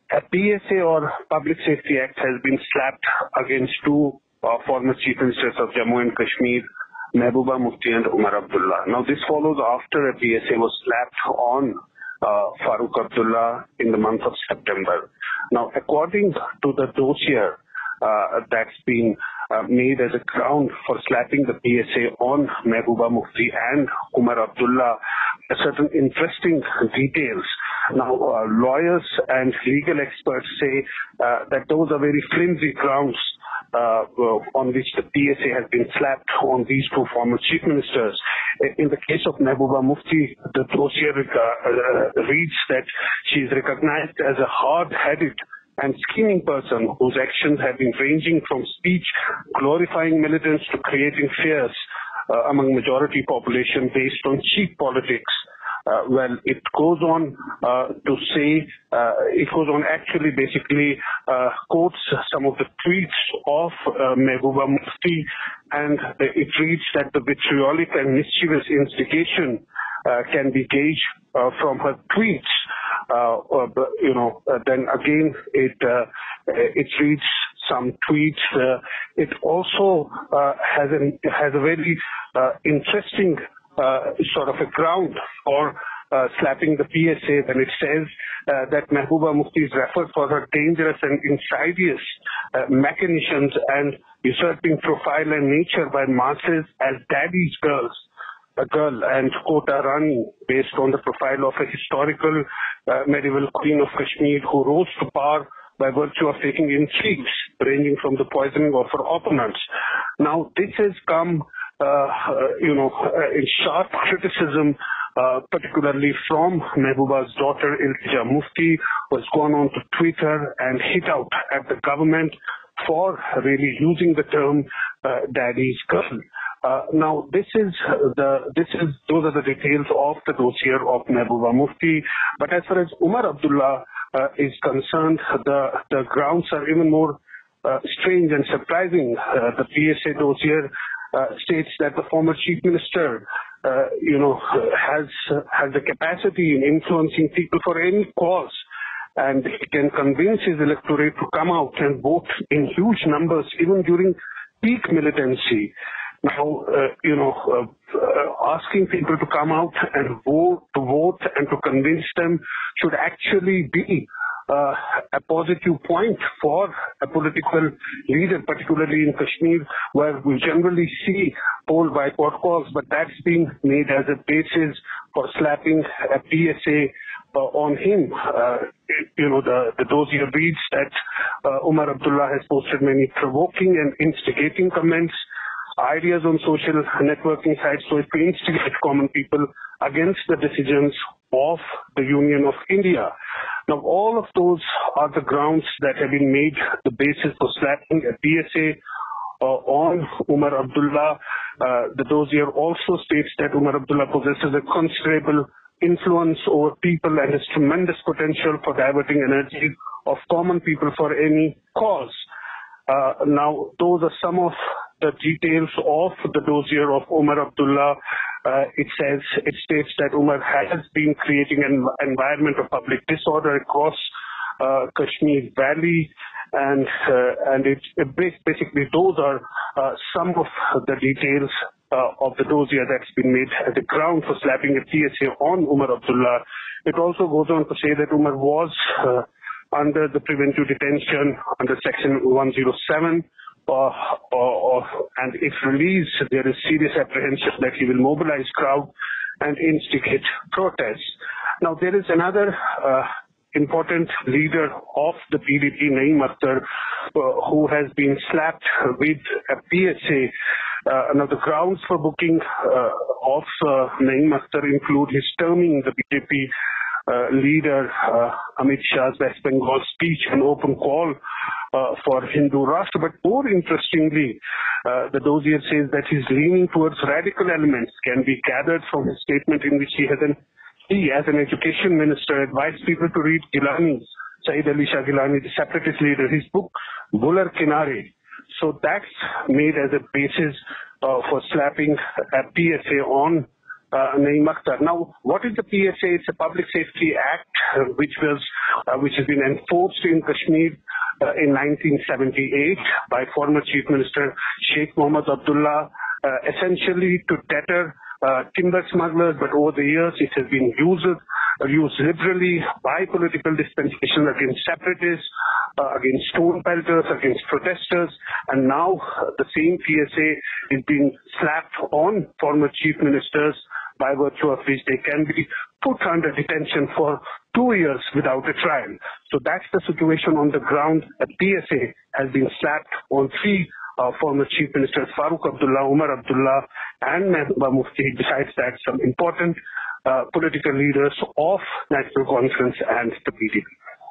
A PSA or Public Safety Act has been slapped against two former Chief Ministers of Jammu and Kashmir, Mehbooba Mufti and Umar Abdullah. Now, this follows after a PSA was slapped on Farooq Abdullah in the month of September. Now, according to the dossier that's been made as a ground for slapping the PSA on Mehbooba Mufti and Umar Abdullah, certain interesting details. Now, lawyers and legal experts say that those are very flimsy grounds on which the PSA has been slapped on these two former chief ministers. In the case of Mehbooba Mufti, the dossier reads that she is recognized as a hard-headed and scheming person whose actions have been ranging from speech glorifying militants to creating fears among majority population based on cheap politics. Well, it goes on to say, actually basically quotes some of the tweets of Mehbooba Mufti, and it reads that the vitriolic and mischievous instigation can be gauged from her tweets. Then again, it reads some tweets. It also has a very interesting sort of a ground for slapping the PSA when it says that Mehbooba Mufti is referred for her dangerous and insidious machinations and usurping profile and nature by masses as daddy's girl and Kota Rani, based on the profile of a historical medieval queen of Kashmir who rose to power by virtue of taking intrigues ranging from the poisoning of her opponents. Now, this has come in sharp criticism, particularly from Mehbooba's daughter Iltija Mufti, who has gone on to Twitter and hit out at the government for really using the term daddy's girl. Now, those are the details of the dossier of Mehbooba Mufti. But as far as Umar Abdullah is concerned, the grounds are even more strange and surprising. The PSA dossier states that the former chief minister, has the capacity in influencing people for any cause, and he can convince his electorate to come out and vote in huge numbers, even during peak militancy. Now, asking people to come out and vote and to convince them should actually be a positive point for a political leader, particularly in Kashmir, where we generally see poll boycott calls, but that's been made as a basis for slapping a PSA on him. The dossier reads that Umar Abdullah has posted many provoking and instigating comments, ideas on social networking sites so as to instigate common people against the decisions of the Union of India. Now, all of those are the grounds that have been made the basis for slapping a PSA on Umar Abdullah. The dossier also states that Umar Abdullah possesses a considerable influence over people and has tremendous potential for diverting energy of common people for any cause. Now, those are some of the details of the dossier of Umar Abdullah. It states that Umar has been creating an environment of public disorder across Kashmir Valley, and basically those are some of the details of the dossier that's been made as a ground for slapping a PSA on Umar Abdullah. It also goes on to say that Umar was under the preventive detention under Section 107, and if released, there is serious apprehension that he will mobilize crowd and instigate protests. Now, there is another important leader of the PDP, Naeem Akhtar, who has been slapped with a PSA. Now, the grounds for booking of Naeem Akhtar include his terming the BJP leader Amit Shah's West Bengal speech, an open call for Hindu Rashtra. But more interestingly, the dossier says that his leaning towards radical elements can be gathered from his statement in which he, as an education minister, advised people to read Gilani, Saeed Ali Shah Gilani, the separatist leader, his book Bular Kinare. So that's made as a basis for slapping a PSA on Naeem Akhtar. Now, what is the PSA? It's a Public Safety Act, which has been enforced in Kashmir in 1978 by former Chief Minister Sheikh Mohammed Abdullah, essentially to deter timber smugglers, but over the years it has been used liberally by political dispensation against separatists, against stone pelters, against protesters, and now the same PSA is being slapped on former chief ministers, by virtue of which they can be put under detention for 2 years without a trial. So that's the situation on the ground. A PSA has been slapped on three former chief ministers, Farooq Abdullah, Umar Abdullah, and Mehbooba Mufti. Besides that, some important political leaders of National Conference and the PDP.